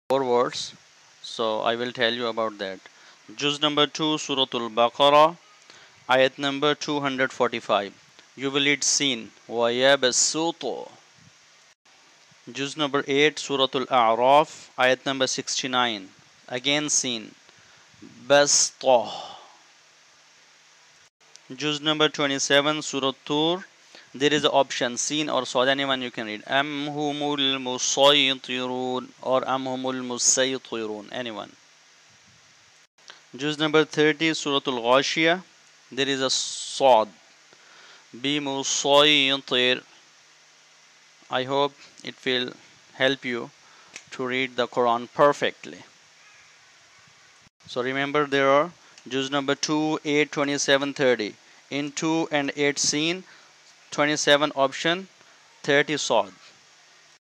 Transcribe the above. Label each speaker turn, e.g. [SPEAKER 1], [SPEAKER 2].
[SPEAKER 1] 4 words, so I will tell you about that. Juz number 2, Suratul Baqarah, ayat number 245. You will read seen wa yabsutu. Juz number 8, Suratul A'raf, ayat number 69. Again seen basta. Juz number 27, Surah Tur. There is an option seen or saw. Anyone you can read. Am humul musaytirun or am humul musaytirun. Anyone. Juz number 30, Suratul Ghashiyah. There is a Sa'd. Be musaytir. I hope it will help you to read the Quran perfectly. So remember there are Juz number 2, 8, 27, 30. In 2 and 8 seen, 27 option, 30 Sa'd.